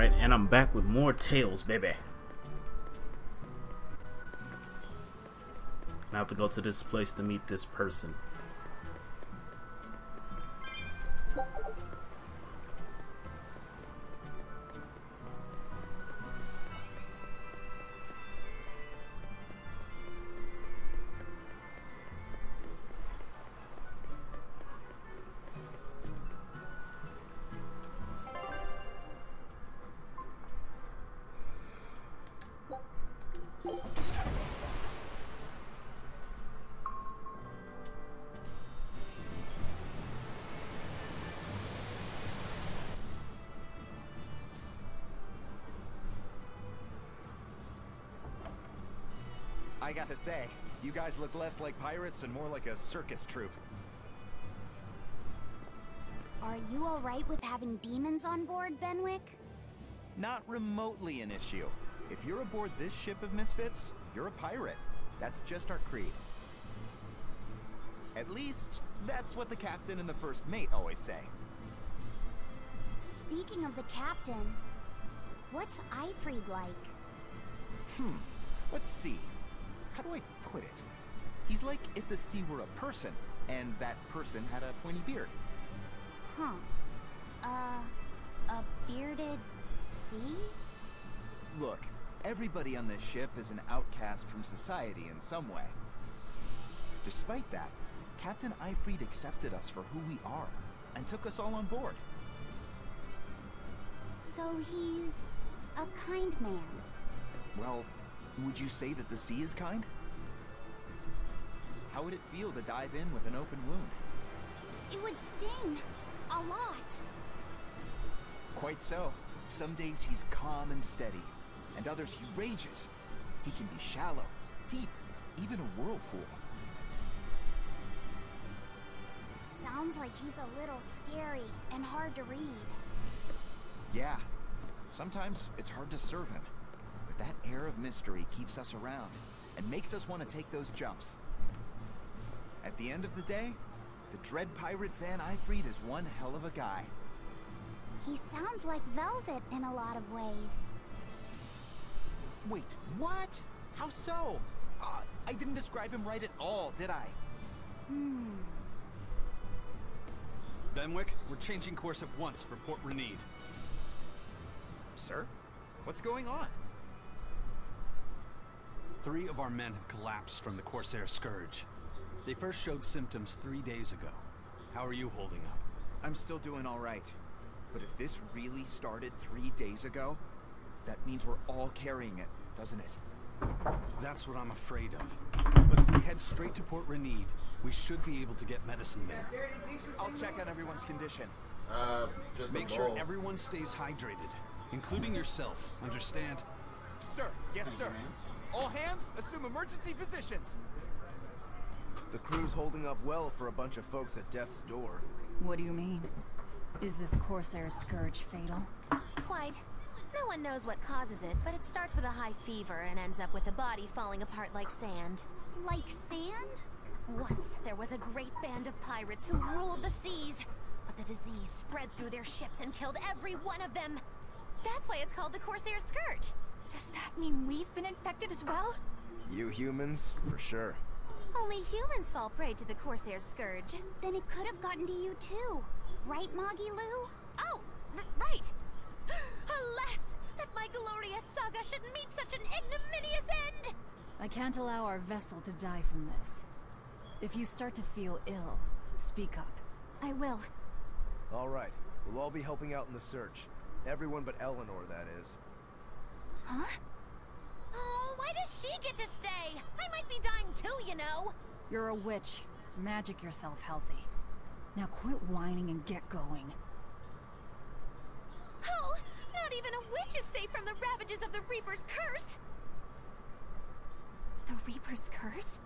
Alright, and I'm back with more tales, baby. I have to go to this place to meet this person. I gotta say, you guys look less like pirates and more like a circus troupe. Are you alright with having demons on board, Benwick? Not remotely an issue. If you're aboard this ship of misfits, you're a pirate. That's just our creed. At least, that's what the captain and the first mate always say. Speaking of the captain, what's Aifread like? Let's see. How do I put it? He's like if the sea were a person, and that person had a pointy beard. Huh. A bearded sea? Look, everybody on this ship is an outcast from society in some way. Despite that, Captain Aifread accepted us for who we are, and took us all on board. So he's a kind man. Well, would you say that the sea is kind? How would it feel to dive in with an open wound? It would sting. A lot. Quite so. Some days he's calm and steady, and others he rages. He can be shallow, deep, even a whirlpool. Sounds like he's a little scary and hard to read. Yeah. Sometimes it's hard to serve him. But that air of mystery keeps us around, and makes us want to take those jumps. At the end of the day, the dread pirate Van Aifread is one hell of a guy. He sounds like Velvet in a lot of ways. Wait, what? How so? I didn't describe him right at all, did I? Benwick, we're changing course at once for Port Renede. Sir? What's going on? 3 of our men have collapsed from the Corsair Scourge. They first showed symptoms 3 days ago. How are you holding up? I'm still doing all right. But if this really started 3 days ago, that means we're all carrying it, doesn't it? That's what I'm afraid of. But if we head straight to Port Renede, we should be able to get medicine there. I'll check on everyone's condition. Just Make sure everyone stays hydrated, including yourself, understand? Sir, yes sir. All hands, assume emergency positions. The crew's holding up well for a bunch of folks at death's door. What do you mean? Is this Corsair Scourge fatal? Quite. No one knows what causes it, but it starts with a high fever and ends up with the body falling apart like sand. Like sand? Once, there was a great band of pirates who ruled the seas, but the disease spread through their ships and killed every one of them. That's why it's called the Corsair Scourge. Does that mean we've been infected as well? You humans, for sure. Only humans fall prey to the Corsair Scourge. Then it could have gotten to you too. Right, Moggy Lou? Oh, right! Alas, that my glorious saga should meet such an ignominious end! I can't allow our vessel to die from this. If you start to feel ill, speak up. I will. All right, we'll all be helping out in the search. Everyone but Eleanor, that is. Huh? Oh, why does she get to stay? I might be dying too, you know. You're a witch. Magic yourself healthy. Now quit whining and get going. Oh, not even a witch is safe from the ravages of the Reaper's curse! The Reaper's curse?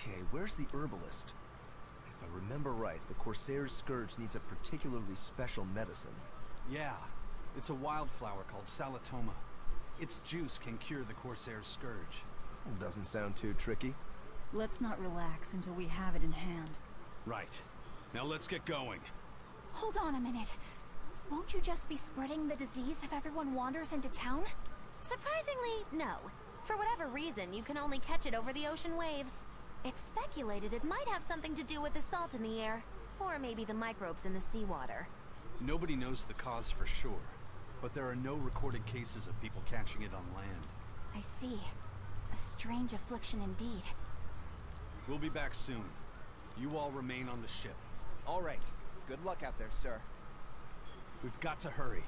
Okay, where's the herbalist? If I remember right, the Corsair's Scourge needs a particularly special medicine. Yeah, it's a wildflower called Salatoma. Its juice can cure the Corsair's Scourge. Doesn't sound too tricky. Let's not relax until we have it in hand. Right. Now let's get going. Hold on a minute. Won't you just be spreading the disease if everyone wanders into town? Surprisingly, no. For whatever reason, you can only catch it over the ocean waves. It's speculated it might have something to do with the salt in the air, or maybe the microbes in the seawater. Nobody knows the cause for sure, but there are no recorded cases of people catching it on land. I see. A strange affliction indeed. We'll be back soon. You all remain on the ship. All right. Good luck out there, sir. We've got to hurry.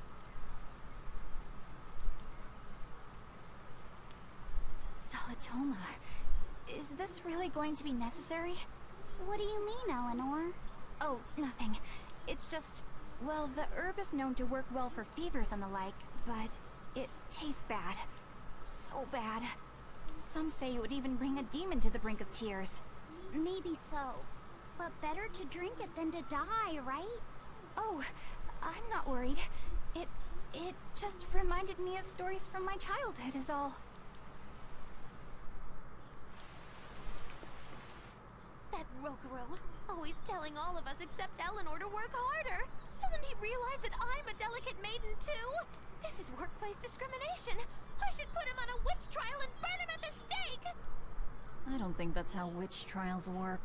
Salatoma. Is this really going to be necessary? What do you mean, Eleanor? Oh, nothing. It's just, well, the herb is known to work well for fevers and the like, but it tastes bad. So bad. Some say it would even bring a demon to the brink of tears. Maybe so. But better to drink it than to die, right? Oh, I'm not worried. It just reminded me of stories from my childhood is all. That Rokurou, always telling all of us except Eleanor to work harder. Doesn't he realize that I'm a delicate maiden too? This is workplace discrimination. I should put him on a witch trial and burn him at the stake! I don't think that's how witch trials work.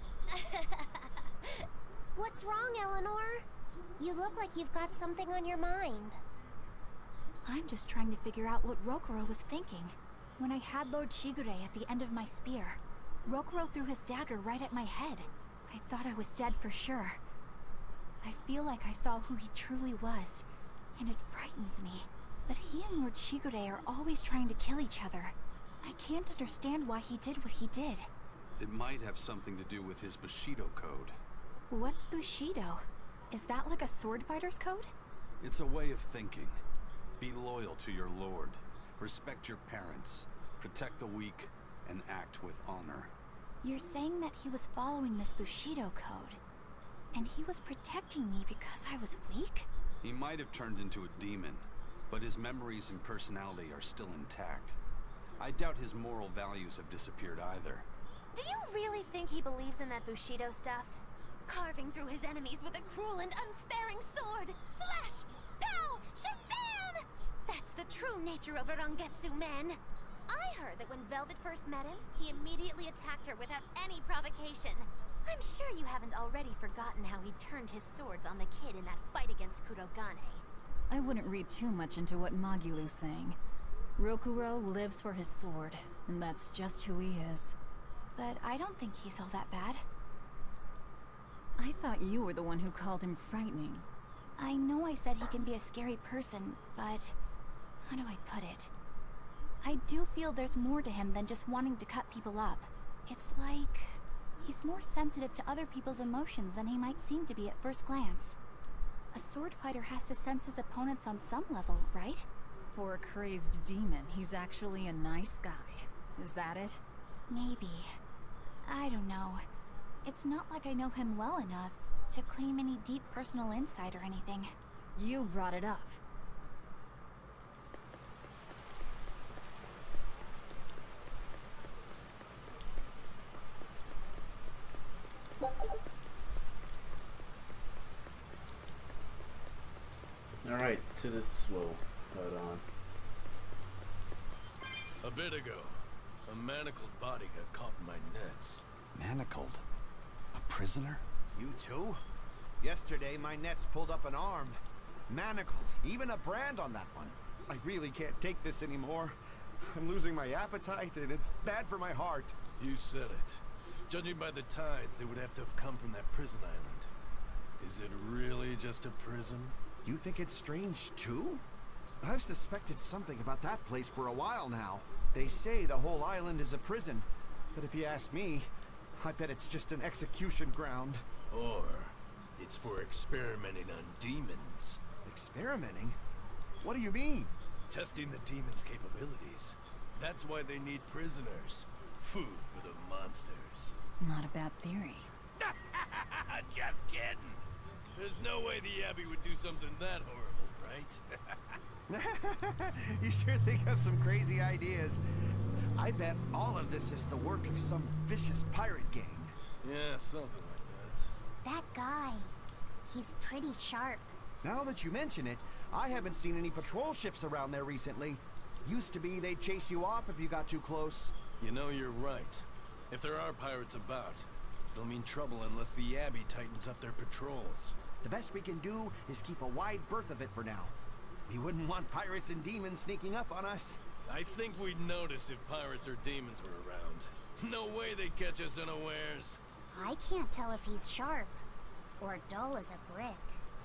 What's wrong, Eleanor? You look like you've got something on your mind. I'm just trying to figure out what Rokurou was thinking. When I had Lord Shigure at the end of my spear, Rokurou threw his dagger right at my head. I thought I was dead for sure. I feel like I saw who he truly was, and it frightens me. But he and Lord Shigure are always trying to kill each other. I can't understand why he did what he did. It might have something to do with his Bushido code. What's Bushido? Is that like a sword fighter's code? It's a way of thinking. Be loyal to your lord. Respect your parents. Protect the weak. And act with honor. You're saying that he was following this Bushido code, and he was protecting me because I was weak? He might have turned into a demon, but his memories and personality are still intact. I doubt his moral values have disappeared either. Do you really think he believes in that Bushido stuff? Carving through his enemies with a cruel and unsparing sword! Slash! Pow! Shazam! That's the true nature of a Rangetsu man! I heard that when Velvet first met him, he immediately attacked her without any provocation. I'm sure you haven't already forgotten how he turned his swords on the kid in that fight against Kurogane. I wouldn't read too much into what Magilu's saying. Rokurou lives for his sword, and that's just who he is. But I don't think he's all that bad. I thought you were the one who called him frightening. I know I said he can be a scary person, but how do I put it? I do feel there's more to him than just wanting to cut people up. It's like he's more sensitive to other people's emotions than he might seem to be at first glance. A sword fighter has to sense his opponents on some level, right? For a crazed demon, he's actually a nice guy. Is that it? Maybe. I don't know. It's not like I know him well enough to claim any deep personal insight or anything. You brought it up. Alright, to this. Whoa, hold on. A bit ago, a manacled body got caught in my nets. Manacled? A prisoner? You too? Yesterday, my nets pulled up an arm. Manacles, even a brand on that one. I really can't take this anymore. I'm losing my appetite, and it's bad for my heart. You said it. Judging by the tides, they would have to have come from that prison island. Is it really just a prison? You think it's strange, too? I've suspected something about that place for a while now. They say the whole island is a prison, but if you ask me, I bet it's just an execution ground. Or it's for experimenting on demons. Experimenting? What do you mean? Testing the demons' capabilities. That's why they need prisoners. Food for the monsters. Not a bad theory. Just kidding. There's no way the Abbey would do something that horrible, right? You sure think of some crazy ideas. I bet all of this is the work of some vicious pirate gang. Yeah, something like that. That guy. He's pretty sharp. Now that you mention it, I haven't seen any patrol ships around there recently. Used to be they'd chase you off if you got too close. You know, you're right. If there are pirates about, it'll mean trouble unless the Abbey tightens up their patrols. The best we can do is keep a wide berth of it for now. We wouldn't want pirates and demons sneaking up on us. I think we'd notice if pirates or demons were around. No way they'd catch us unawares. I can't tell if he's sharp or dull as a brick.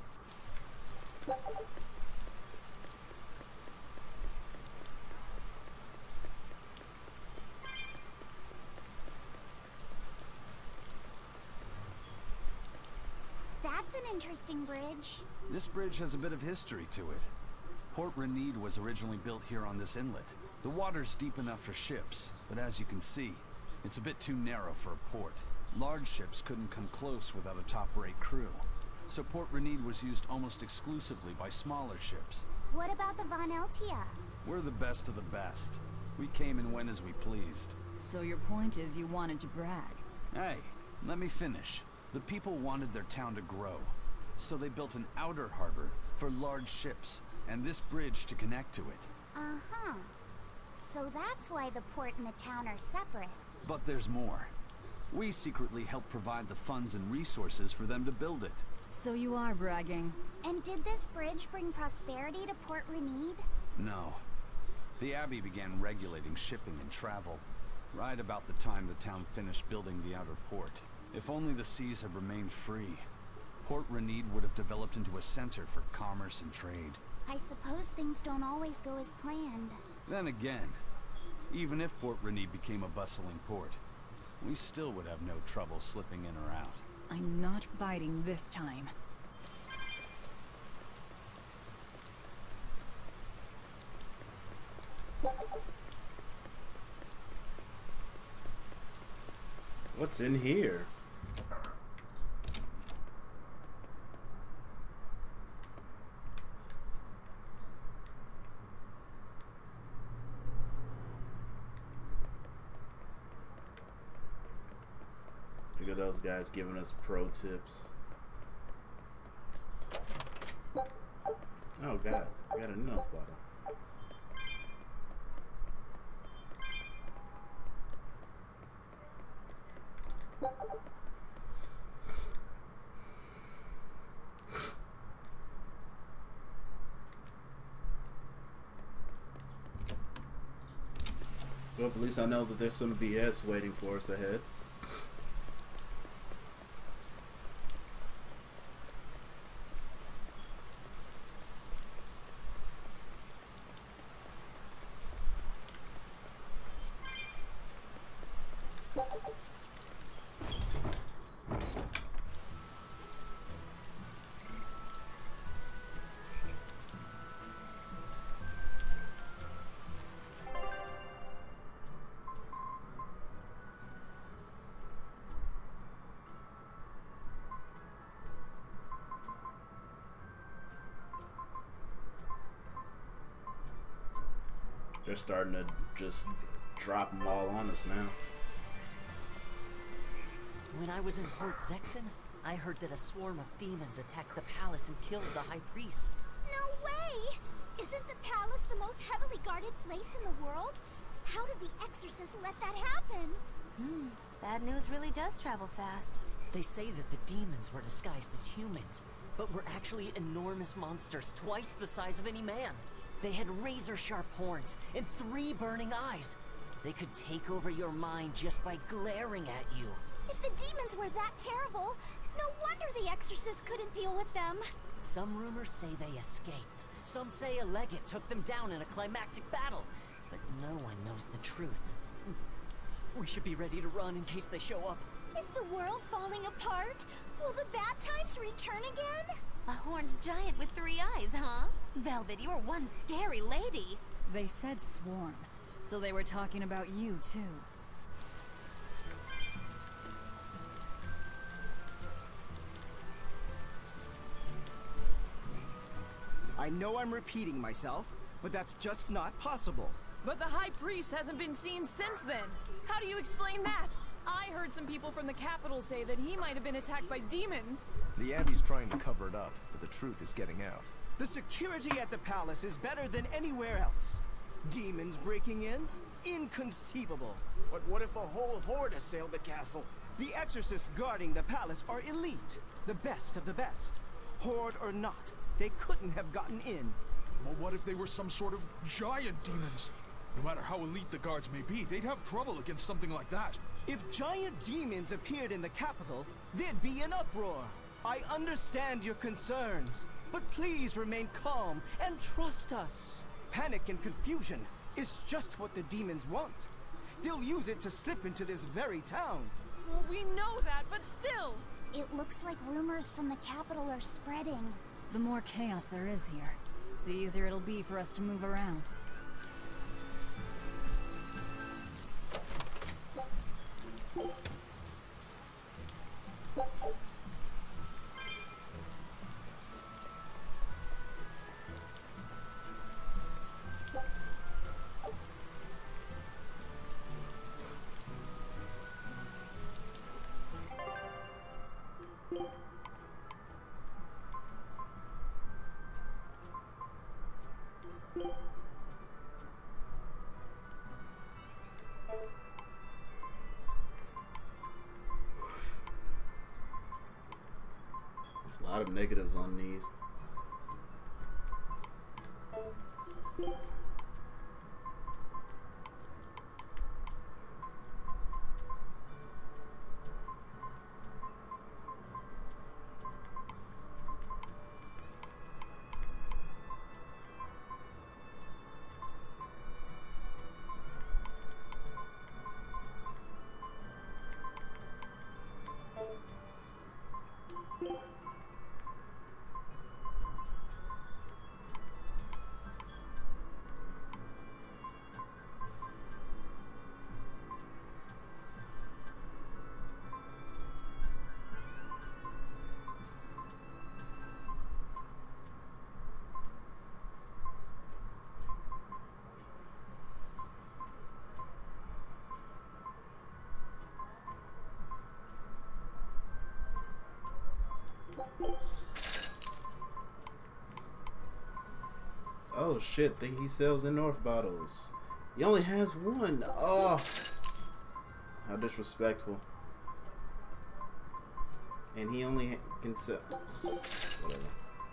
That's an interesting bridge. This bridge has a bit of history to it. Port Renede was originally built here on this inlet. The water's deep enough for ships, but as you can see, it's a bit too narrow for a port. Large ships couldn't come close without a top-rate crew. So Port Renede was used almost exclusively by smaller ships. What about the Von Eltia? We're the best of the best. We came and went as we pleased. So your point is you wanted to brag? Hey, let me finish. The people wanted their town to grow, so they built an outer harbor for large ships, and this bridge to connect to it. Uh-huh. So that's why the port and the town are separate. But there's more. We secretly helped provide the funds and resources for them to build it. So you are bragging. And did this bridge bring prosperity to Port Renede? No. The Abbey began regulating shipping and travel, right about the time the town finished building the outer port. If only the seas had remained free, Port Renede would have developed into a center for commerce and trade. I suppose things don't always go as planned. Then again, even if Port Renede became a bustling port, we still would have no trouble slipping in or out. I'm not biting this time. What's in here? Look at those guys giving us pro tips. Oh god, I got a enough bottle. Well, at least I know that there's some BS waiting for us ahead. They're starting to just drop them all on us now. When I was in Port Zexen, I heard that a swarm of demons attacked the palace and killed the High Priest. No way! Isn't the palace the most heavily guarded place in the world? How did the Exorcist let that happen? Bad news really does travel fast. They say that the demons were disguised as humans, but were actually enormous monsters, twice the size of any man. They had razor-sharp horns and 3 burning eyes. They could take over your mind just by glaring at you. If the demons were that terrible, no wonder the Exorcist couldn't deal with them. Some rumors say they escaped. Some say a legate took them down in a climactic battle. But no one knows the truth. We should be ready to run in case they show up. Is the world falling apart? Will the bad times return again? A horned giant with 3 eyes, huh? Velvet, you're one scary lady. They said swarm, so they were talking about you too. I know I'm repeating myself, but that's just not possible. But the High Priest hasn't been seen since then. How do you explain that? I heard some people from the capital say that he might have been attacked by demons. The Abbey's trying to cover it up, but the truth is getting out. The security at the palace is better than anywhere else. Demons breaking in? Inconceivable. But what if a whole horde assailed the castle? The exorcists guarding the palace are elite. The best of the best. Horde or not, they couldn't have gotten in. Well, what if they were some sort of giant demons? No matter how elite the guards may be, they'd have trouble against something like that. If giant demons appeared in the capital, there'd be an uproar. I understand your concerns, but please remain calm and trust us. Panic and confusion is just what the demons want. They'll use it to slip into this very town. Well, we know that, but still. It looks like rumors from the capital are spreading. The more chaos there is here, the easier it'll be for us to move around. A lot of negatives on these. Oh shit, think he sells in North bottles. He only has one. Oh, how disrespectful. And he only can sell. Whatever.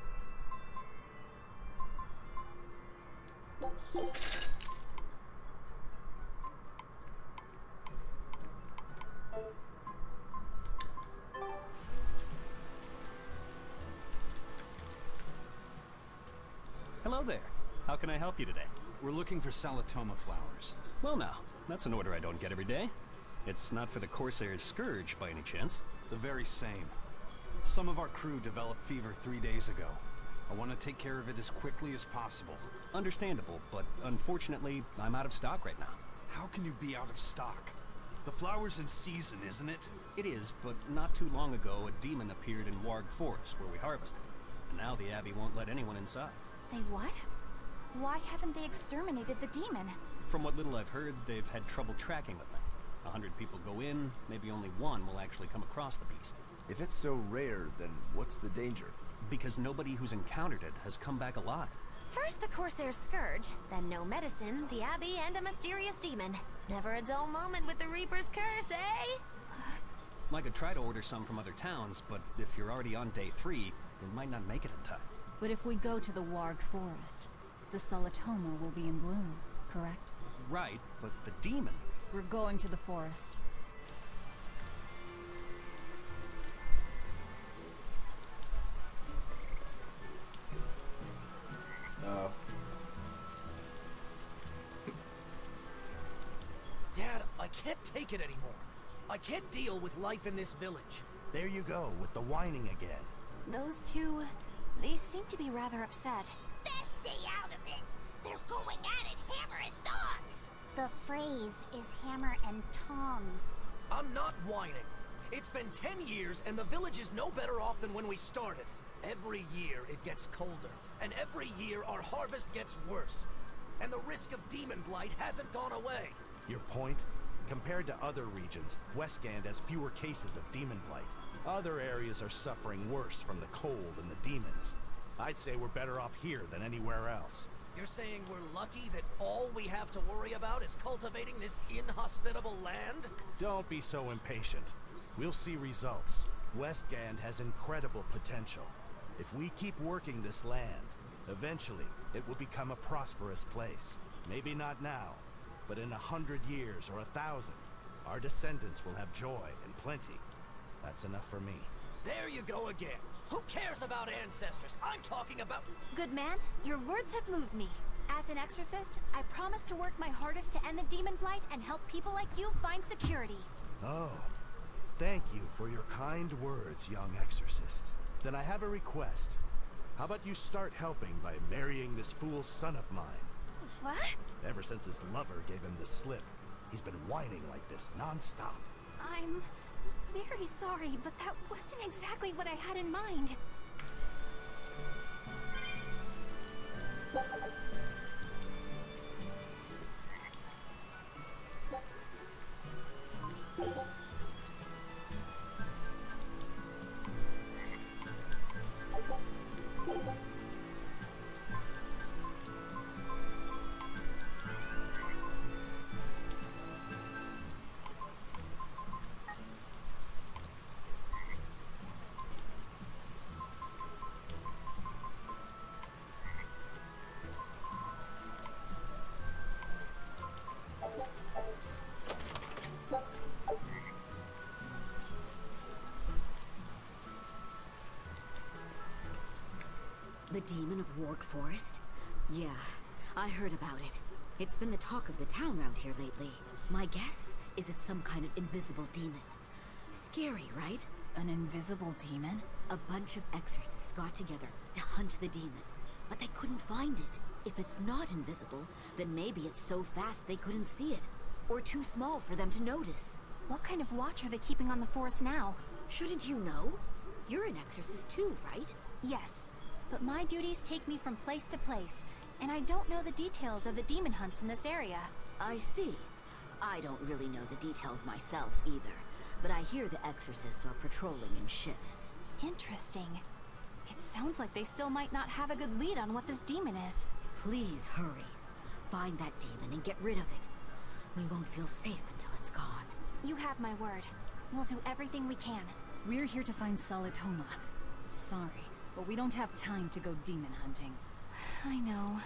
Hello there. How can I help you today? We're looking for Salatoma flowers. Well now, that's an order I don't get every day. It's not for the Corsair's Scourge by any chance. The very same. Some of our crew developed fever 3 days ago. I want to take care of it as quickly as possible. Understandable, but unfortunately, I'm out of stock right now. How can you be out of stock? The flower's in season, isn't it? It is, but not too long ago, a demon appeared in Warg Forest where we harvested. And now the Abbey won't let anyone inside. They what? Why haven't they exterminated the demon? From what little I've heard, they've had trouble tracking the thing. 100 people go in, maybe only one will actually come across the beast. If it's so rare, then what's the danger? Because nobody who's encountered it has come back alive. First the Corsair's Scourge, then no medicine, the Abbey, and a mysterious demon. Never a dull moment with the Reaper's Curse, eh? I could try to order some from other towns, but if you're already on day 3, you might not make it in time. But if we go to the Warg Forest, the Salatoma will be in bloom, correct? Right, but the demon... We're going to the forest. Dad, I can't take it anymore. I can't deal with life in this village. There you go, with the whining again. Those two, they seem to be rather upset. Best stay out of it. They're going at it hammer and tongs. The phrase is hammer and tongs. I'm not whining. It's been 10 years and the village is no better off than when we started. Every year it gets colder. and every year our harvest gets worse. And the risk of demon blight hasn't gone away. Your point? Compared to other regions, Westgand has fewer cases of demon blight. Other areas are suffering worse from the cold and the demons. I'd say we're better off here than anywhere else. You're saying we're lucky that all we have to worry about is cultivating this inhospitable land? Don't be so impatient. We'll see results. Westgand has incredible potential. If we keep working this land, eventually it will become a prosperous place. Maybe not now, but in 100 years or 1,000, our descendants will have joy and plenty. That's enough for me. There you go again. Who cares about ancestors? I'm talking about... Good man, your words have moved me. As an exorcist, I promise to work my hardest to end the demon blight and help people like you find security. Oh, thank you for your kind words, young exorcist. Then I have a request. How about you start helping by marrying this fool son of mine? What? Ever since his lover gave him the slip, he's been whining like this non-stop. I'm very sorry, but that wasn't exactly what I had in mind. The Demon of Warg Forest? Yeah, I heard about it. It's been the talk of the town around here lately. My guess is it's some kind of invisible demon. Scary, right? An invisible demon? A bunch of exorcists got together to hunt the demon, but they couldn't find it. If it's not invisible, then maybe it's so fast they couldn't see it, or too small for them to notice. What kind of watch are they keeping on the forest now? Shouldn't you know? You're an exorcist too, right? Yes, but my duties take me from place to place, and I don't know the details of the demon hunts in this area. I see. I don't really know the details myself either, but I hear the exorcists are patrolling in shifts. Interesting. It sounds like they still might not have a good lead on what this demon is. Please hurry. Find that demon and get rid of it. We won't feel safe until it's gone. You have my word. We'll do everything we can. We're here to find Salitoma. Sorry, but we don't have time to go demon hunting. I know.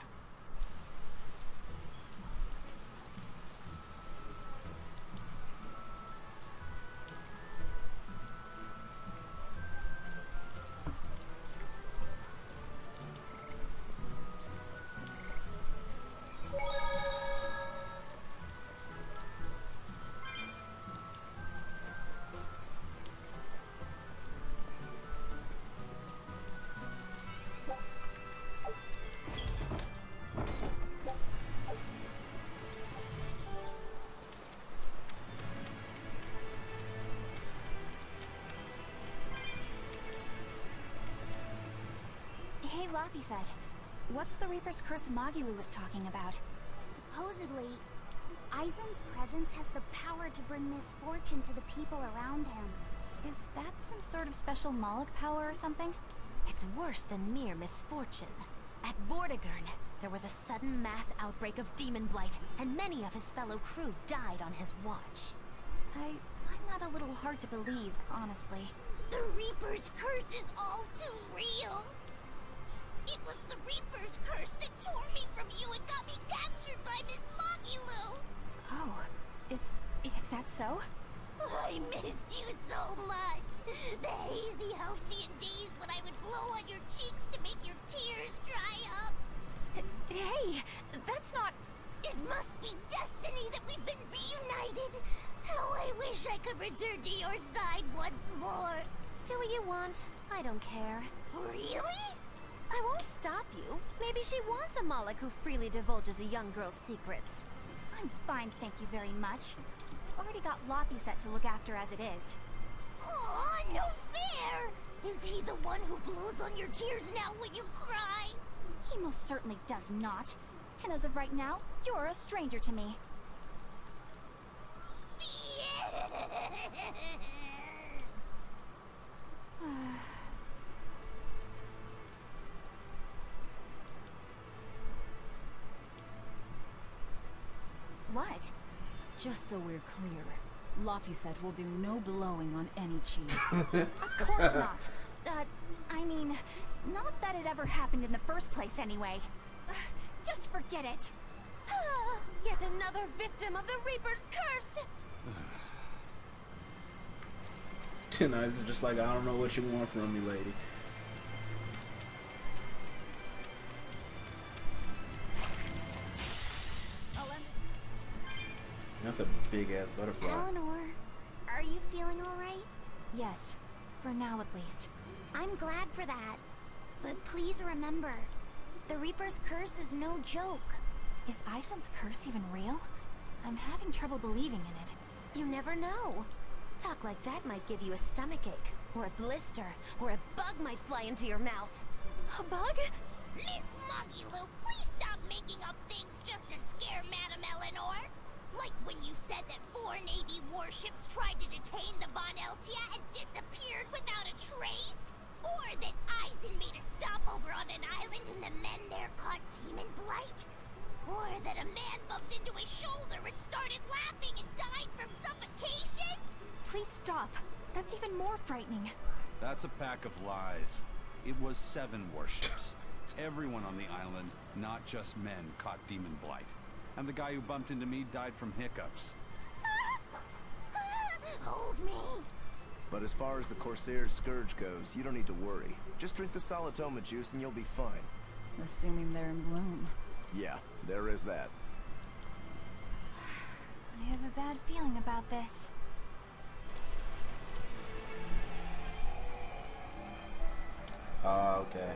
Hey, Laphicet. What's the Reaper's Curse Magilou was talking about? Supposedly, Aizen's presence has the power to bring misfortune to the people around him. Is that some sort of special Moloch power or something? It's worse than mere misfortune. At Vortigern, there was a sudden mass outbreak of demon blight, and many of his fellow crew died on his watch. I find that a little hard to believe, honestly. The Reaper's curse is all too real. It was the Reaper's curse that tore me from you and got me captured by Miss Magilou. Oh, is that so? I missed you so much. The hazy halcyon days when I would blow on your cheeks to make your tears dry up. Hey, that's not... It must be destiny that we've been reunited. How I wish I could return to your side once more. Do what you want. I don't care. Really? I won't stop you. Maybe she wants a Moloch who freely divulges a young girl's secrets. I'm fine, thank you very much. Already got Laphicet to look after as it is. Aw, no fair! Is he the one who blows on your tears now when you cry? He most certainly does not. And as of right now, you're a stranger to me. What? Just so we're clear, Laphicet will do no blowing on any cheese. Of course not. I mean, not that it ever happened in the first place anyway. Just forget it. Yet another victim of the Reaper's curse! And I was just like, I don't know what you want from me, lady. That's a big-ass butterfly. Eleanor, are you feeling alright? Yes, for now at least. I'm glad for that. But please remember, the Reaper's curse is no joke. Is Eisen's curse even real? I'm having trouble believing in it. You never know. Talk like that might give you a stomachache, or a blister, or a bug might fly into your mouth. A bug? Miss Moggy-Lou, please stop making up things just to scare Madame Eleanor. Like when you said that 4 Navy warships tried to detain the Von Eltia and disappeared without a trace? Or that Eisen made a stopover on an island and the men there caught demon blight? Or that a man bumped into his shoulder and started laughing and died from suffocation? Please stop. That's even more frightening. That's a pack of lies. It was 7 warships. Everyone on the island, not just men, caught demon blight. And the guy who bumped into me died from hiccups. Hold me. But as far as the Corsair's Scourge goes, you don't need to worry. Just drink the Solitoma juice and you'll be fine. Assuming they're in bloom. Yeah, there is that. I have a bad feeling about this. Okay.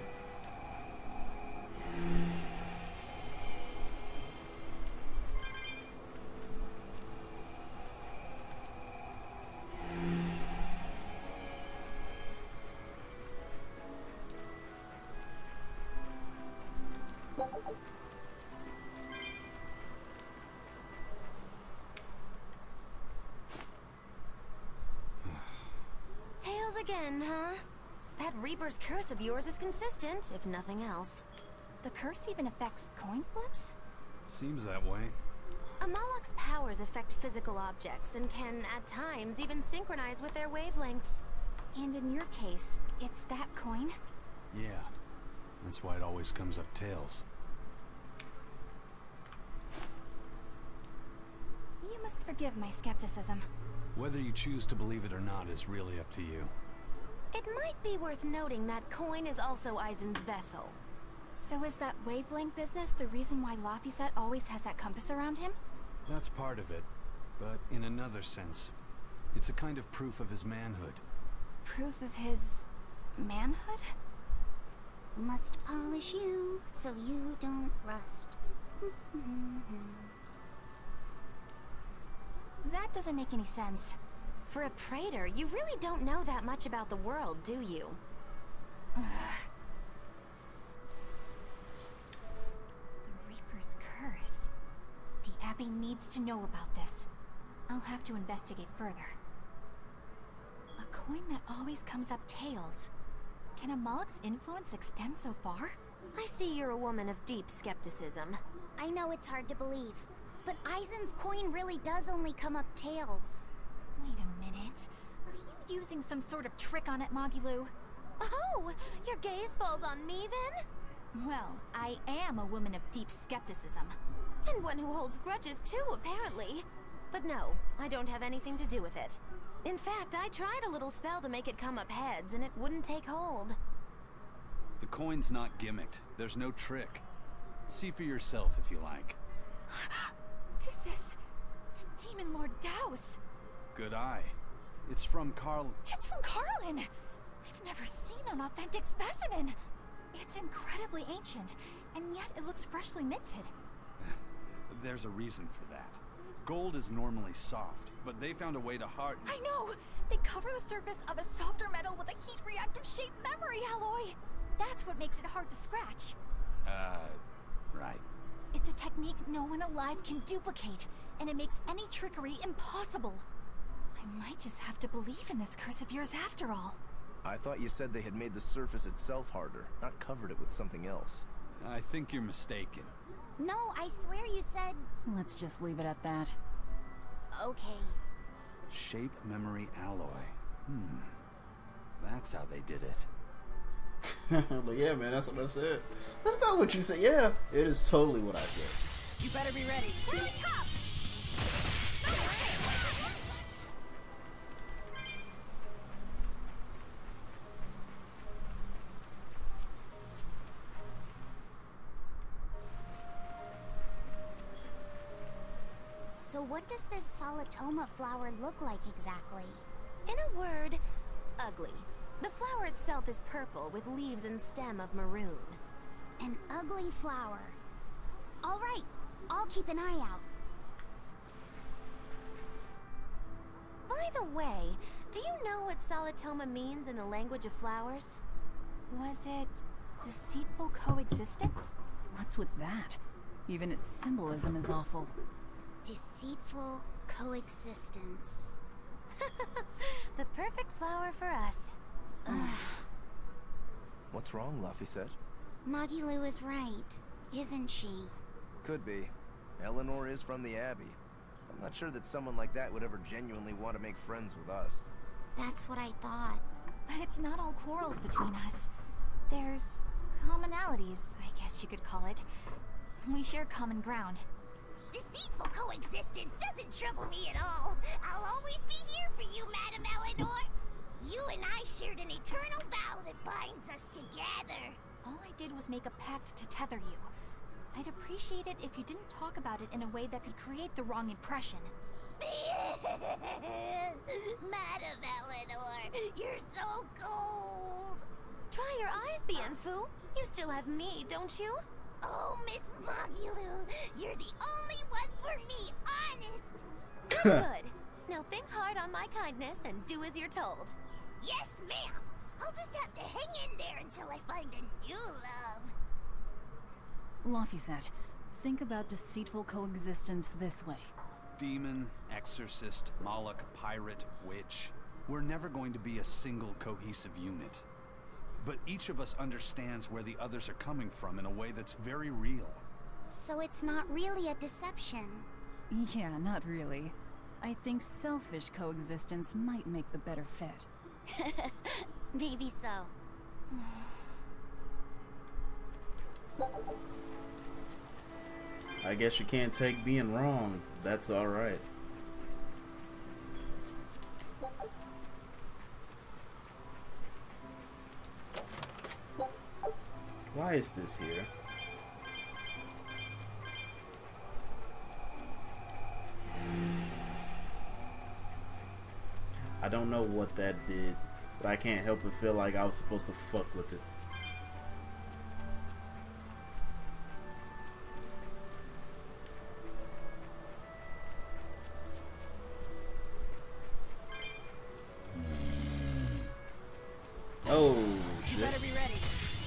Tails again, huh? That Reaper's curse of yours is consistent, if nothing else. The curse even affects coin flips? Seems that way. Amalok's powers affect physical objects and can, at times, even synchronize with their wavelengths. And in your case, it's that coin? Yeah. That's why it always comes up tails. You must forgive my skepticism. Whether you choose to believe it or not is really up to you. It might be worth noting that coin is also Eisen's vessel. So is that wavelength business the reason why Laphicet always has that compass around him? That's part of it. But in another sense, it's a kind of proof of his manhood. Proof of his... manhood? Must polish you so you don't rust. That doesn't make any sense. For a praetor, you really don't know that much about the world, do you? The Reaper's curse. The Abbey needs to know about this. I'll have to investigate further. A coin that always comes up tails. Can Amalok's influence extend so far? I see you're a woman of deep skepticism. I know it's hard to believe, but Eisen's coin really does only come up tails. Wait a minute. Are you using some sort of trick on it, Moggy-Lou? Oh, your gaze falls on me then? Well, I am a woman of deep skepticism. And one who holds grudges too, apparently. But no, I don't have anything to do with it. In fact, I tried a little spell to make it come up heads, and it wouldn't take hold. The coin's not gimmicked. There's no trick. See for yourself if you like. This is... the Demon Lord Daus. Good eye. It's from Carl... It's from Carlin! I've never seen an authentic specimen! It's incredibly ancient, and yet it looks freshly minted. There's a reason for that. Gold is normally soft, but they found a way to harden... I know! They cover the surface of a softer metal with a heat-reactive shaped memory alloy! That's what makes it hard to scratch. Right. It's a technique no one alive can duplicate, and it makes any trickery impossible. I might just have to believe in this curse of yours after all. I thought you said they had made the surface itself harder, not covered it with something else. I think you're mistaken. No, I swear you said... Let's just leave it at that. Okay. Shape memory alloy. That's how they did it. Like, yeah, man, that's what I said. That's not what you said. Yeah, it is totally what I said. You better be ready. Really tough! So what does this Solitoma flower look like exactly? In a word, ugly. The flower itself is purple with leaves and stem of maroon. An ugly flower. All right, I'll keep an eye out. By the way, do you know what Solitoma means in the language of flowers? Was it deceitful coexistence? What's with that? Even its symbolism is awful. Deceitful coexistence. The perfect flower for us. What's wrong, Laphicet? Magilou is right, isn't she? Could be. Eleanor is from the Abbey. I'm not sure that someone like that would ever genuinely want to make friends with us. That's what I thought. But it's not all quarrels between us. There's commonalities, I guess you could call it. We share common ground. Deceitful coexistence doesn't trouble me at all. I'll always be here for you, Madame Eleanor. You and I shared an eternal vow that binds us together. All I did was make a pact to tether you. I'd appreciate it if you didn't talk about it in a way that could create the wrong impression. Madame Eleanor, you're so cold. Try your eyes, Bienfu. You still have me, don't you? Oh, Miss Magilou, you're the only one for me, honest. Good. Now think hard on my kindness and do as you're told. Yes, ma'am. I'll just have to hang in there until I find a new love. Laphicet, think about deceitful coexistence this way. Demon, exorcist, Moloch, pirate, witch. We're never going to be a single cohesive unit. But each of us understands where the others are coming from in a way that's very real. So it's not really a deception. Yeah, not really. I think selfish coexistence might make the better fit. Maybe so. I guess you can't take being wrong. That's alright. Why is this here? I don't know what that did, but I can't help but feel like I was supposed to fuck with it. Oh, shit. You better be ready.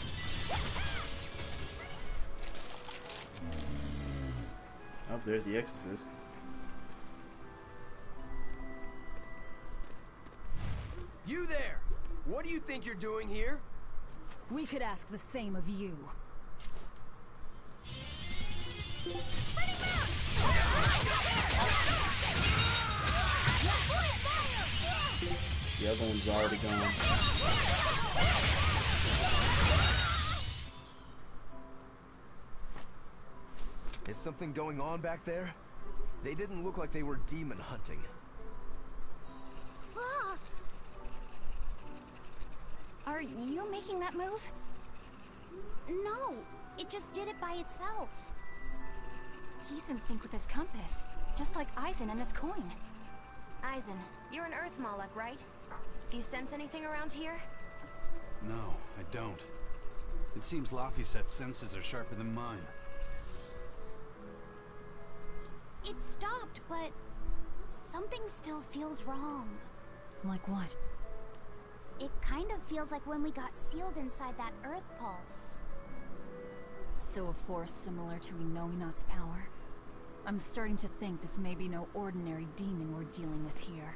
Oh, there's the exorcist. You there! What do you think you're doing here? We could ask the same of you. The other one's already gone. Is something going on back there? They didn't look like they were demon hunting. Are you making that move? No, it just did it by itself. He's in sync with his compass, just like Eisen and his coin. Eisen, you're an Earth Moloch, right? Do you sense anything around here? No, I don't. It seems Laphicet's senses are sharper than mine. It stopped, but something still feels wrong. Like what? It kind of feels like when we got sealed inside that Earth Pulse. So a force similar to Inominat's power? I'm starting to think this may be no ordinary demon we're dealing with here.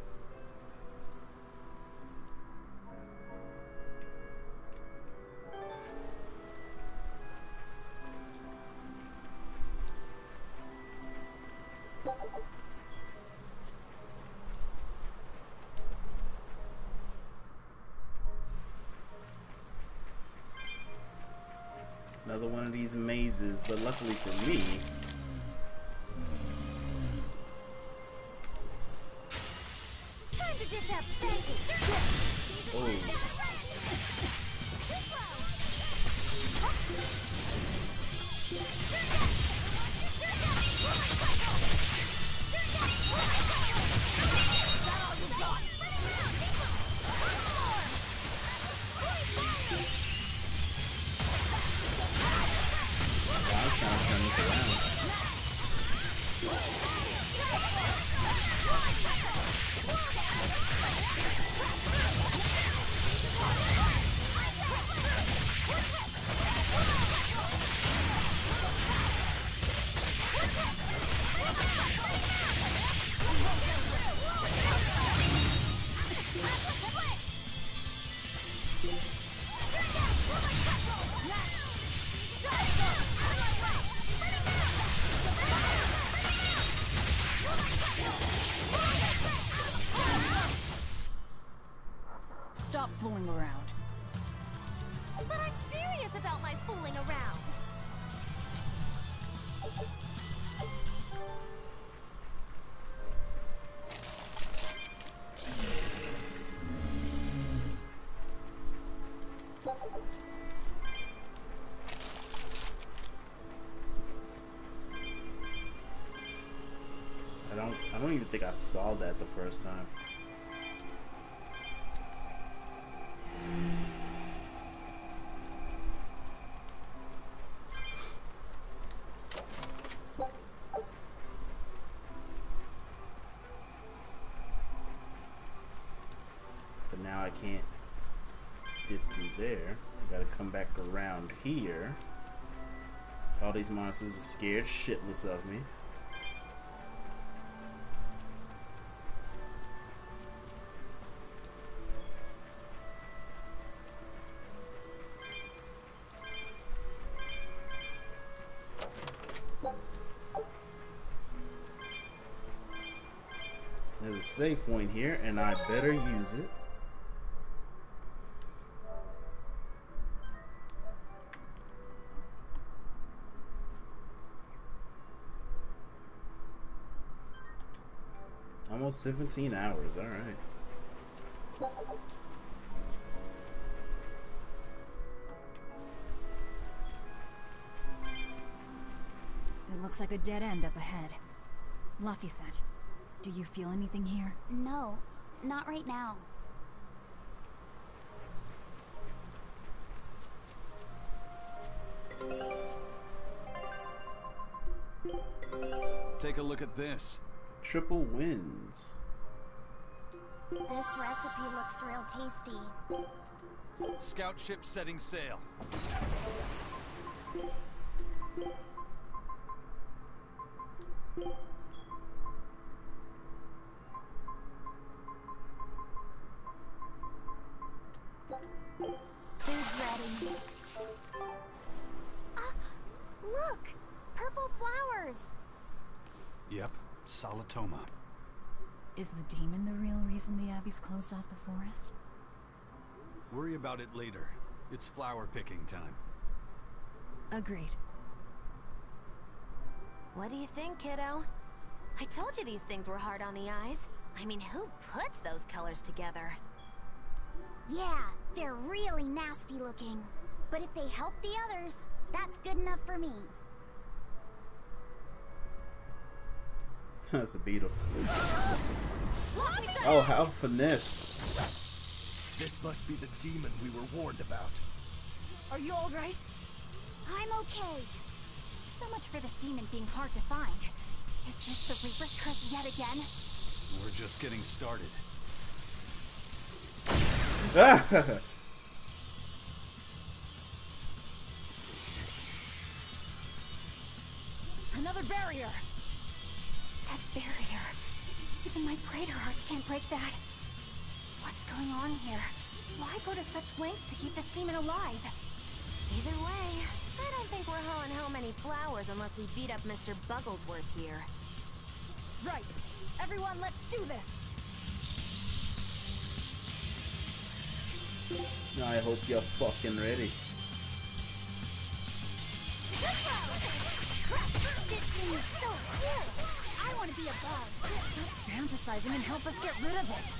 Another one of these mazes, but luckily for me, Time to dish out spankings. I'm trying to turn this around. Stop fooling around. But I'm serious about my fooling around. I don't even think I saw that the first time. But now I can't get through there. I gotta come back around here. All these monsters are scared shitless of me. There's a save point here, and I better use it. Almost 17 hours, alright. It looks like a dead end up ahead. Laphicet, do you feel anything here? No, not right now. Take a look at this. Triple wins. This recipe looks real tasty. Scout ship setting sail. Food's ready. Look! Purple flowers! Yep, Solitoma. Is the demon the real reason the Abbey's closed off the forest? Worry about it later. It's flower picking time. Agreed. What do you think, kiddo? I told you these things were hard on the eyes. I mean, who puts those colors together? Yeah, they're really nasty looking. But if they help the others, that's good enough for me. That's a beetle. Oh, how finessed. This must be the demon we were warned about. Are you alright? I'm okay. So much for this demon being hard to find. Is this the Reaper's curse yet again? We're just getting started. Another barrier! That barrier. Even my Praetor hearts can't break that. What's going on here? Why go to such lengths to keep this demon alive? Either way, I don't think we're hauling home any flowers unless we beat up Mr. Bugglesworth here. Right. Everyone, let's do this! I hope you're fucking ready. This thing is so cool! I want to be a bug. Stop fantasizing and help us get rid of it.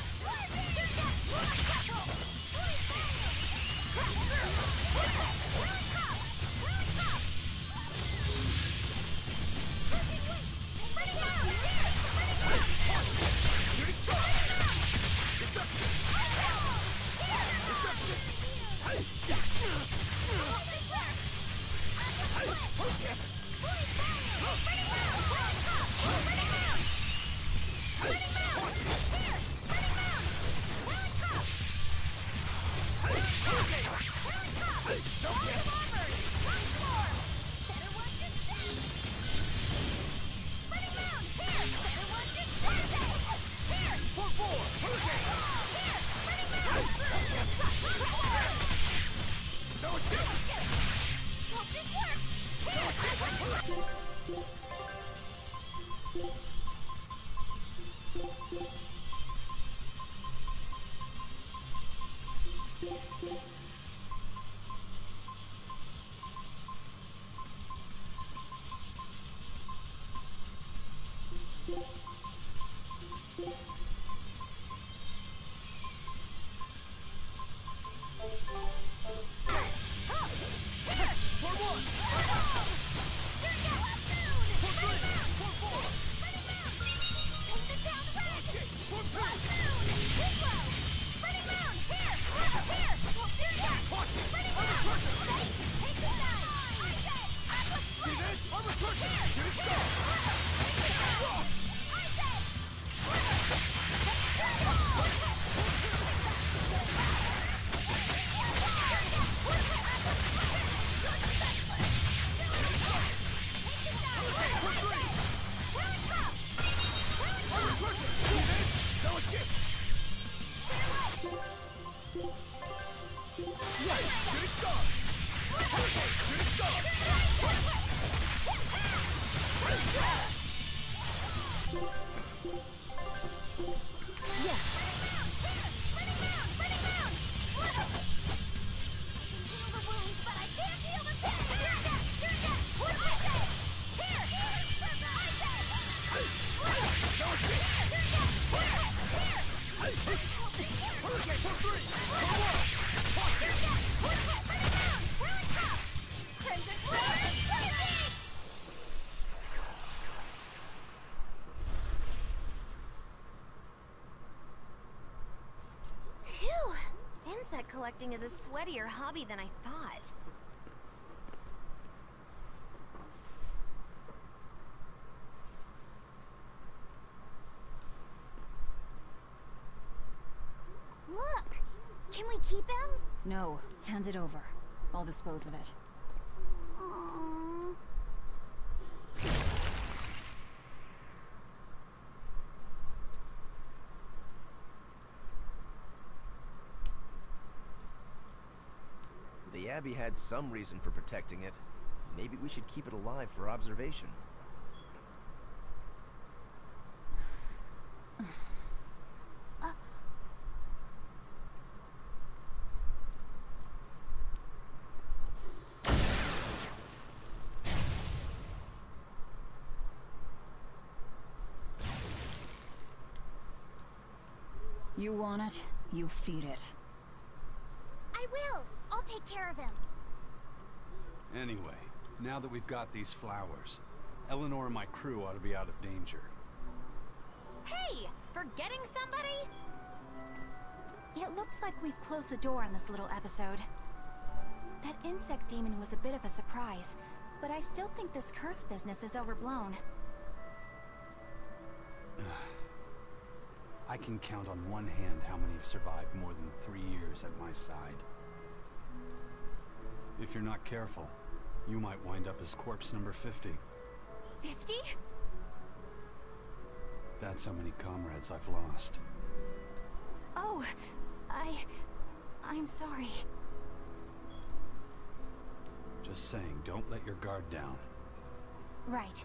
Insect collecting is a sweatier hobby than I thought. Look! Can we keep him? No, hand it over. I'll dispose of it. Aww. The Abbey had some reason for protecting it. Maybe we should keep it alive for observation. You want it, you feed it. I will! I'll take care of him. Anyway, now that we've got these flowers, Eleanor and my crew ought to be out of danger. Hey! Forgetting somebody? It looks like we've closed the door on this little episode. That insect demon was a bit of a surprise, but I still think this curse business is overblown. I can count on one hand how many have survived more than 3 years at my side. If you're not careful, you might wind up as corpse number 50. 50? That's how many comrades I've lost. Oh, I'm sorry. Just saying, don't let your guard down. Right.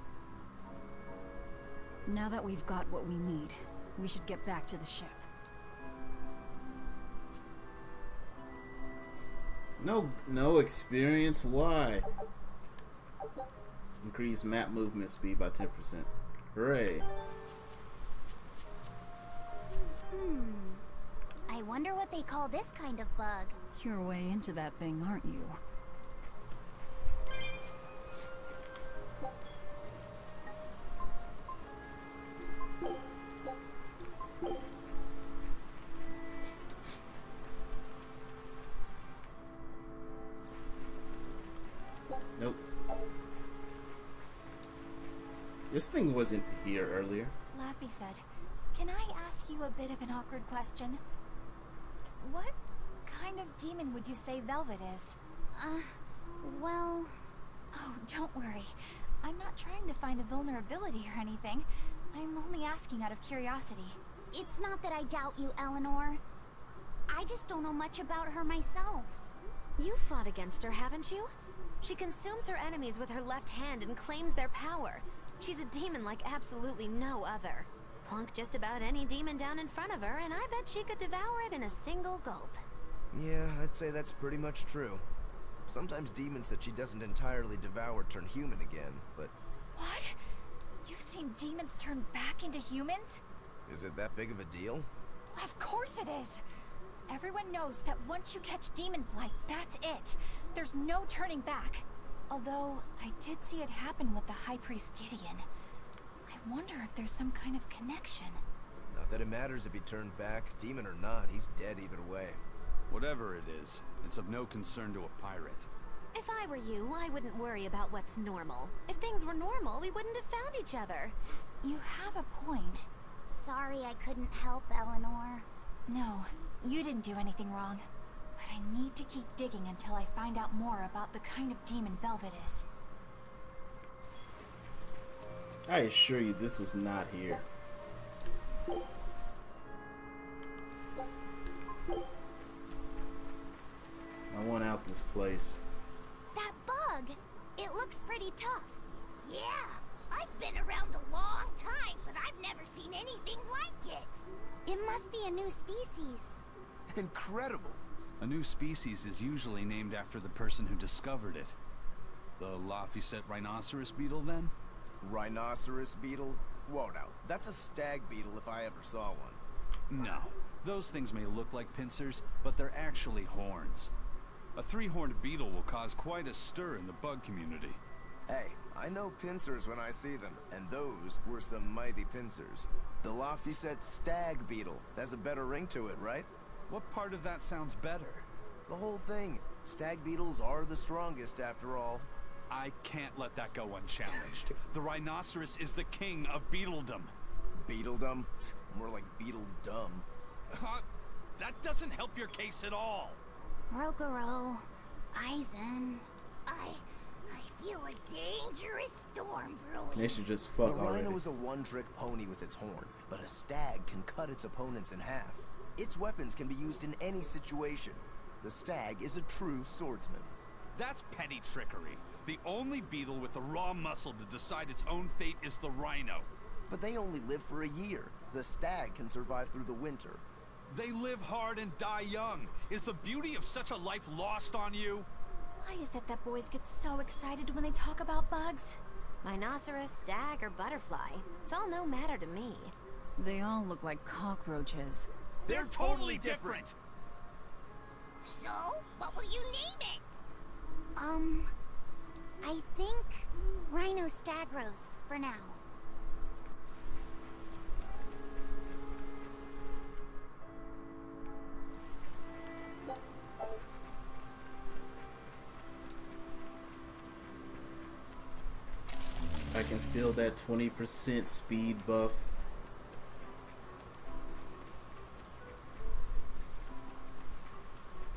Now that we've got what we need, we should get back to the ship. No experience. Why? Increase map movement speed by 10%. Hooray. I wonder what they call this kind of bug. You're way into that thing, aren't you? Nope. This thing wasn't here earlier. Laffy said, "Can I ask you a bit of an awkward question? What kind of demon would you say Velvet is?" Well... Oh, don't worry. I'm not trying to find a vulnerability or anything. I'm only asking out of curiosity. It's not that I doubt you, Eleanor. I just don't know much about her myself. You fought against her, haven't you? She consumes her enemies with her left hand and claims their power. She's a demon like absolutely no other. Plunk just about any demon down in front of her, and I bet she could devour it in a single gulp. Yeah, I'd say that's pretty much true. Sometimes demons that she doesn't entirely devour turn human again, but... What? You've seen demons turn back into humans? Is it that big of a deal? Of course it is! Everyone knows that once you catch Demon Blight, that's it. There's no turning back. Although, I did see it happen with the High Priest Gideon. I wonder if there's some kind of connection. Not that it matters if he turned back, demon or not, he's dead either way. Whatever it is, it's of no concern to a pirate. If I were you, I wouldn't worry about what's normal. If things were normal, we wouldn't have found each other. You have a point. Sorry I couldn't help, Eleanor. No, you didn't do anything wrong. But I need to keep digging until I find out more about the kind of demon Velvet is. I assure you this was not here. I want out this place. That bug, it looks pretty tough. Yeah, I've been around a long time, but I've never seen anything like it. It must be a new species. Incredible. A new species is usually named after the person who discovered it. The Laphicet rhinoceros beetle, then? Rhinoceros beetle? Whoa, now, that's a stag beetle if I ever saw one. No. Those things may look like pincers, but they're actually horns. A three-horned beetle will cause quite a stir in the bug community. Hey, I know pincers when I see them, and those were some mighty pincers. The Laphicet stag beetle has a better ring to it, right? What part of that sounds better? The whole thing. Stag beetles are the strongest, after all. I can't let that go unchallenged. The rhinoceros is the king of beetledom. Beetledom? More like beetle-dumb. That doesn't help your case at all. Rokurou, Aizen, I feel a dangerous storm brewing. They should just fuck already. The rhino is a one-trick pony with its horn, but a stag can cut its opponents in half. Its weapons can be used in any situation. The stag is a true swordsman. That's petty trickery. The only beetle with the raw muscle to decide its own fate is the rhino. But they only live for a year. The stag can survive through the winter. They live hard and die young. Is the beauty of such a life lost on you? Why is it that boys get so excited when they talk about bugs? Rhinoceros, stag, or butterfly. It's all no matter to me. They all look like cockroaches. They're totally different! So, what will you name it? I think Rhinostagros for now. I can feel that 20% speed buff.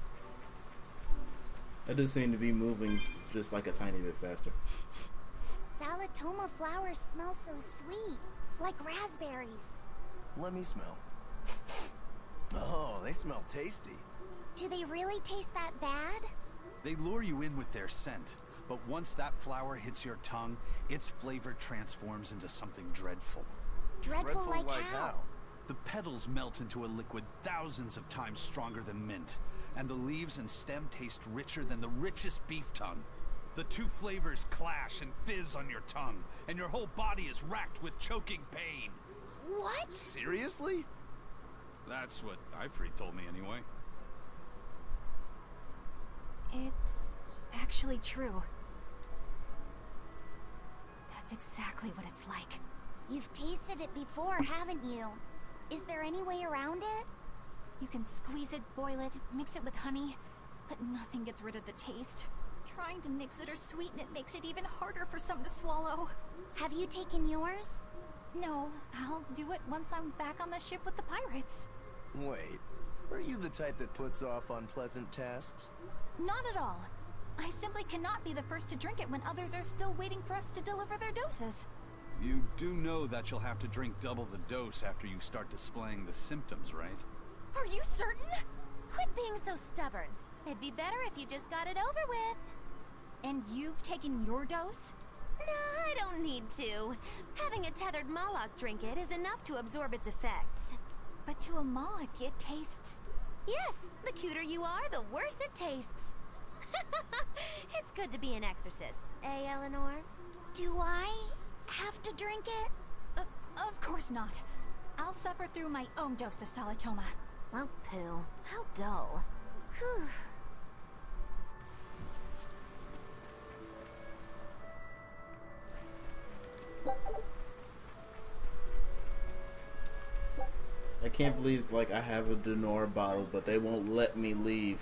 I do seem to be moving just like a tiny bit faster. Salatoma flowers smell so sweet, like raspberries. Let me smell. Oh, they smell tasty. Do they really taste that bad? They lure you in with their scent, but once that flower hits your tongue, its flavor transforms into something dreadful. Dreadful like how? The petals melt into a liquid thousands of times stronger than mint, and the leaves and stem taste richer than the richest beef tongue. The two flavors clash and fizz on your tongue, and your whole body is racked with choking pain. What? Seriously? That's what Ifrit told me anyway. It's actually true. That's exactly what it's like. You've tasted it before, haven't you? Is there any way around it? You can squeeze it, boil it, mix it with honey, but nothing gets rid of the taste. Trying to mix it or sweeten it makes it even harder for some to swallow. Have you taken yours? No, I'll do it once I'm back on the ship with the pirates. Wait, are you the type that puts off unpleasant tasks? Not at all. I simply cannot be the first to drink it when others are still waiting for us to deliver their doses. You do know that you'll have to drink double the dose after you start displaying the symptoms, right? Are you certain? Quit being so stubborn. It'd be better if you just got it over with. And you've taken your dose? No, I don't need to. Having a tethered Moloch drink it is enough to absorb its effects. But to a Moloch, it tastes... Yes, the cuter you are, the worse it tastes. It's good to be an exorcist, eh, Eleanor? Do I have to drink it? Of course not. I'll suffer through my own dose of Salatoma. Oh, poo. How dull. Whew. I can't believe, like, I have a Denora bottle, but they won't let me leave.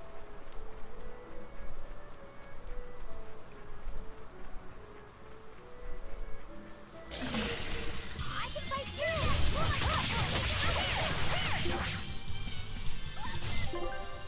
I can fight too!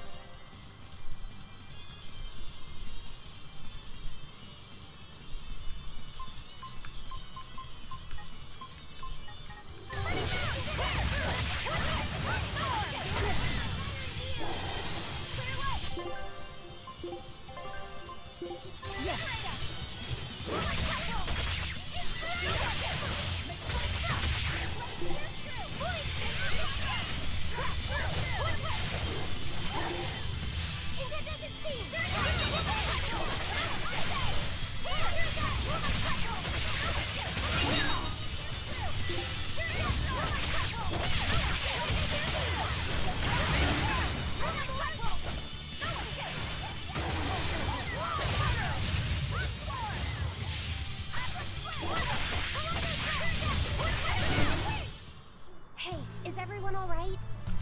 Hey, is everyone all right?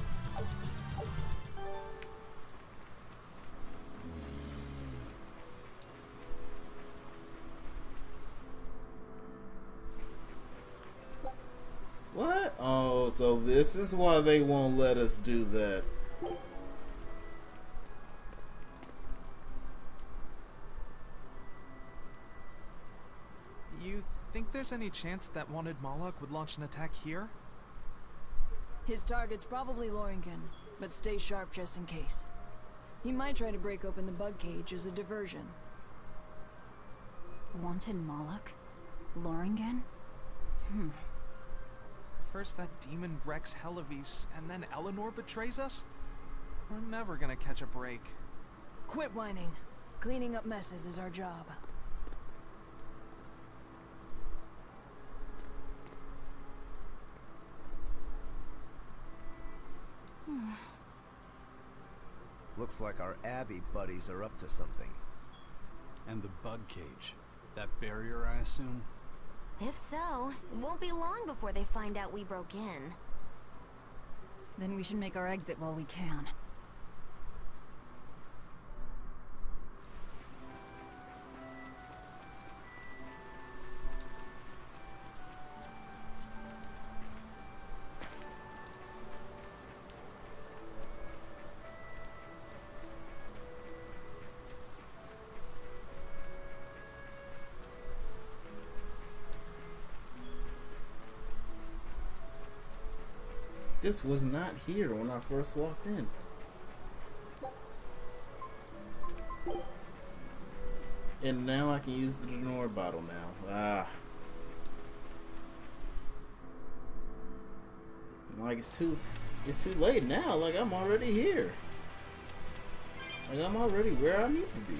What? Oh, so this is why they won't let us do that. You think there's any chance that wanted Moloch would launch an attack here? His target's probably Loringen, but stay sharp just in case. He might try to break open the bug cage as a diversion. Wanted Moloch? Loringen? First that demon Rex Helavis, and then Eleanor betrays us? We're never gonna catch a break. Quit whining. Cleaning up messes is our job. Looks like our Abby buddies are up to something. And the bug cage. That barrier, I assume? If so, it won't be long before they find out we broke in. Then we should make our exit while we can. this was not here when I first walked in. And now I can use the Denor bottle now. Ah. Like it's too late now. Like I'm already here. Like I'm already where I need to be.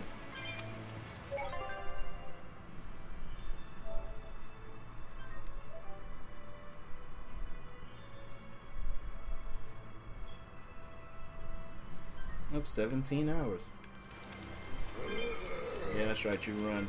Up 17 hours. Yeah, that's right, you run.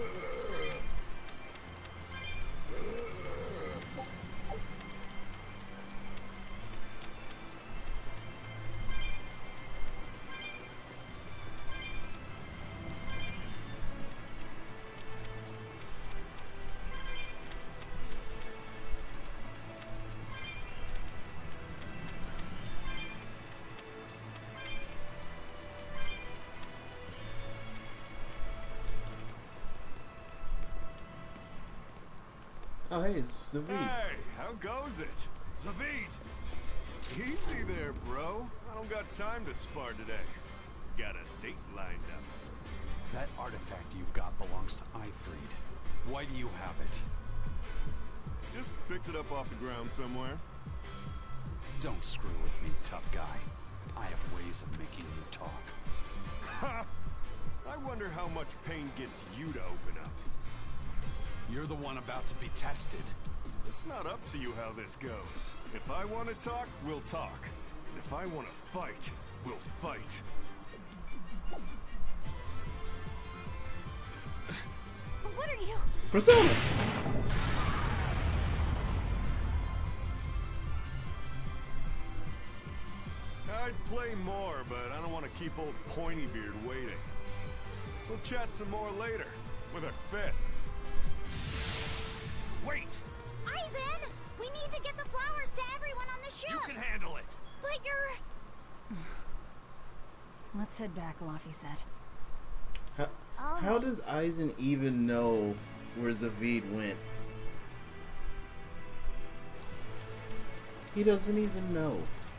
Oh, hey, it's Zaveid. Hey, how goes it? Zaveid! Easy there, bro. I don't got time to spar today. Got a date lined up. That artifact you've got belongs to Aifread. Why do you have it? Just picked it up off the ground somewhere. Don't screw with me, tough guy. I have ways of making you talk. Ha! I wonder how much pain gets you to open up. You're the one about to be tested. It's not up to you how this goes. If I want to talk, we'll talk. And if I want to fight, we'll fight. What are you? Persona! I'd play more, but I don't want to keep old Pointybeard waiting. We'll chat some more later, with our fists. Wait! Aizen! We need to get the flowers to everyone on the ship! You can handle it! But you're... Let's head back, Laffy said. How does Aizen even know where Zaveid went? He doesn't even know.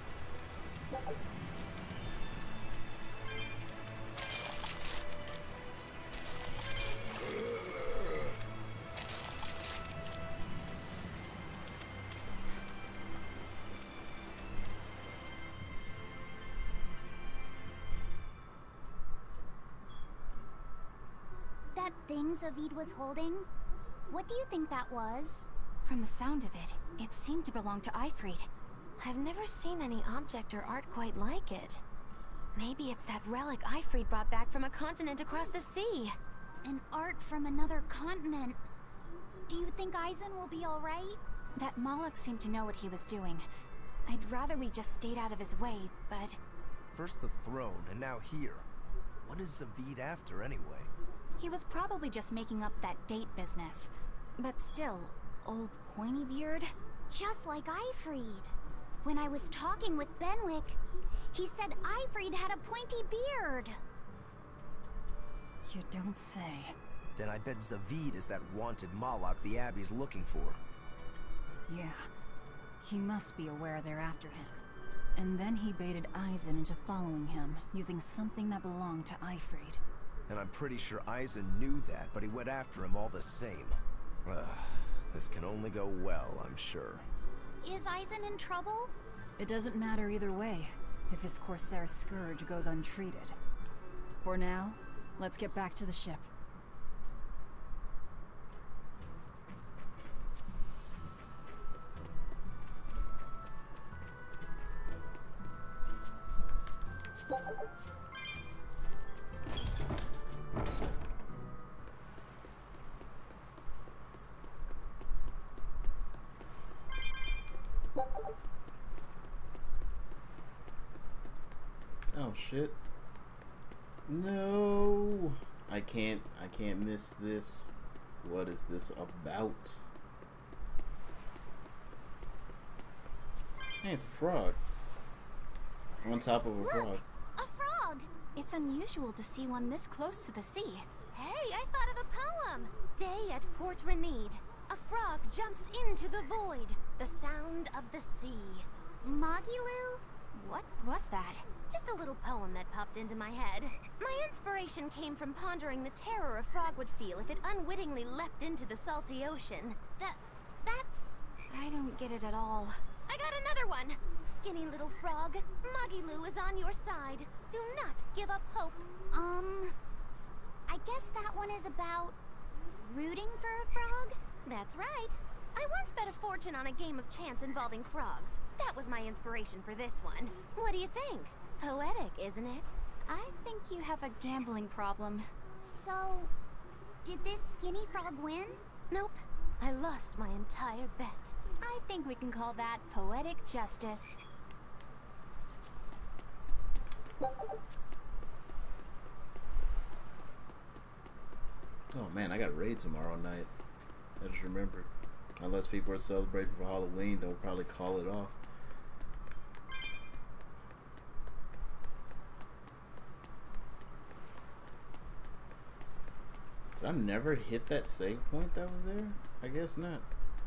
That thing Zaveid was holding? What do you think that was? From the sound of it, it seemed to belong to Aifread. I've never seen any object or art quite like it. Maybe it's that relic Aifread brought back from a continent across the sea. An art from another continent. Do you think Aizen will be alright? That Moloch seemed to know what he was doing. I'd rather we just stayed out of his way, but... First the throne, and now here. What is Zaveid after, anyway? He was probably just making up that date business. But still, old Pointybeard? Just like Aifread. When I was talking with Benwick, he said Aifread had a pointy beard. You don't say. Then I bet Zaveid is that wanted Moloch the Abbey's looking for. Yeah. He must be aware they're after him. And then he baited Aizen into following him, using something that belonged to Aifread. And I'm pretty sure Aizen knew that, but he went after him all the same. This can only go well, I'm sure. Is Aizen in trouble? It doesn't matter either way, if his Corsair scourge goes untreated. For now, let's get back to the ship. Oh shit. No. I can't miss this. What is this about? Hey, it's a frog. On top of a frog. A frog! It's unusual to see one this close to the sea. Hey, I thought of a poem! Day at Port Renede. A frog jumps into the void. The sound of the sea. Magilu? What was that? Just a little poem that popped into my head. My inspiration came from pondering the terror a frog would feel if it unwittingly leapt into the salty ocean. That's... I don't get it at all. I got another one! Skinny little frog, Magilu is on your side. Do not give up hope. I guess that one is about rooting for a frog? That's right. I once bet a fortune on a game of chance involving frogs. That was my inspiration for this one. What do you think? Poetic, isn't it? I think you have a gambling problem. So, did this skinny frog win? Nope. I lost my entire bet. I think we can call that poetic justice. Oh man, I got a raid tomorrow night. I just remembered. Unless people are celebrating for Halloween, they'll probably call it off. Did I never hit that save point that was there? I guess not.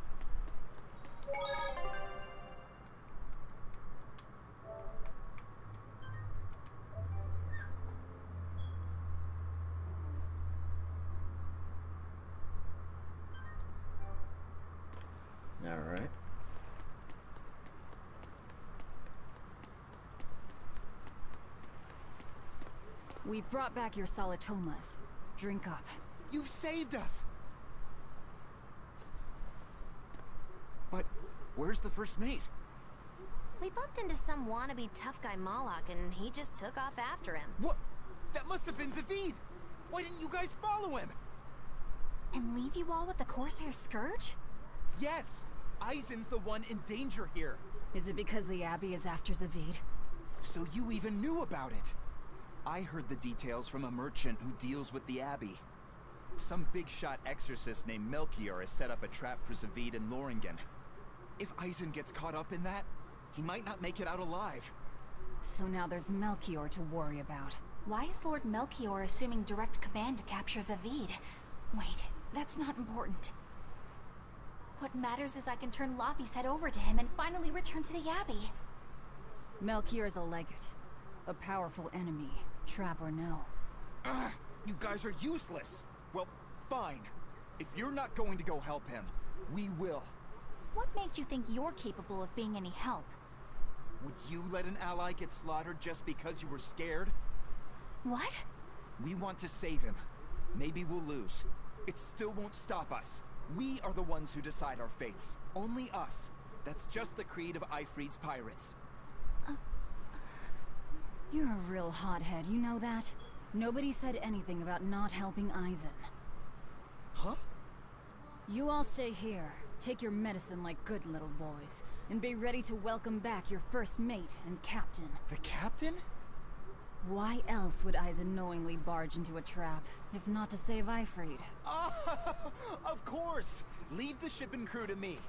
Alright. We've brought back your Solitomas. Drink up. You've saved us! But where's the first mate? We bumped into some wannabe tough guy Moloch and he just took off after him. What? That must have been Zaveid! Why didn't you guys follow him? And leave you all with the Corsair Scourge? Yes! Eisen's the one in danger here. Is it because the Abbey is after Zaveid? So you even knew about it? I heard the details from a merchant who deals with the Abbey. Some big-shot exorcist named Melchior has set up a trap for Zaveid and Loringen. If Eisen gets caught up in that, he might not make it out alive. So now there's Melchior to worry about. Why is Lord Melchior assuming direct command to capture Zaveid? Wait, that's not important. What matters is I can turn Laufey's head over to him and finally return to the Abbey. Melchior is a legate. A powerful enemy, trap or no. Ugh, you guys are useless! Well, fine. If you're not going to go help him, we will. What makes you think you're capable of being any help? Would you let an ally get slaughtered just because you were scared? What? We want to save him. Maybe we'll lose. It still won't stop us. We are the ones who decide our fates. Only us. That's just the creed of Aifread's pirates. You're a real hothead, you know that? Nobody said anything about not helping Eisen. Huh? You all stay here, take your medicine like good little boys, and be ready to welcome back your first mate and captain. The captain? Why else would Eisen knowingly barge into a trap, if not to save Aifread? Of course! Leave the ship and crew to me.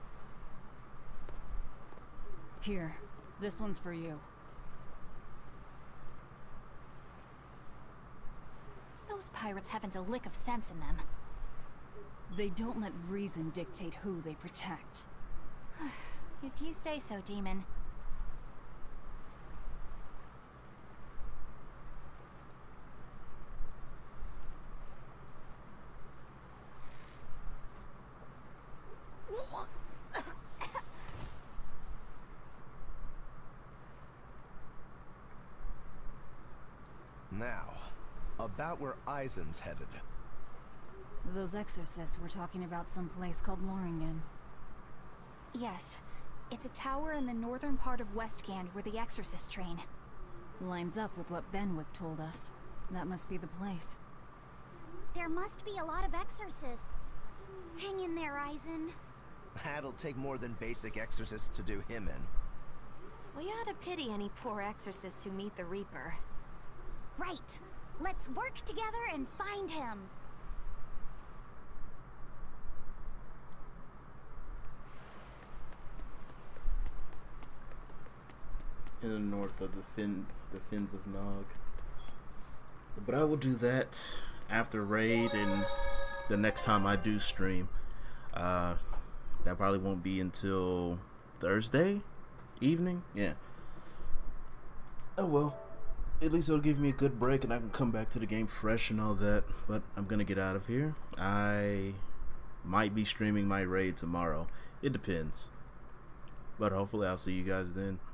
Here, this one's for you. Those pirates haven't a lick of sense in them. They don't let reason dictate who they protect. If you say so, Demon. Now, about where Eisen's headed. Those exorcists were talking about some place called Loringen. Yes. It's a tower in the northern part of Westgand where the exorcists train. Lines up with what Benwick told us. That must be the place. There must be a lot of exorcists. Hang in there, Eisen. That'll take more than basic exorcists to do him in. We ought to pity any poor exorcists who meet the Reaper. Right. Let's work together and find him. In the north of the Fins of Nog. But I will do that after raid and the next time I do stream. That probably won't be until Thursday. evening. Yeah. Oh well. At least it'll give me a good break and I can come back to the game fresh and all that. But I'm gonna get out of here. I might be streaming my raid tomorrow. It depends. But hopefully I'll see you guys then.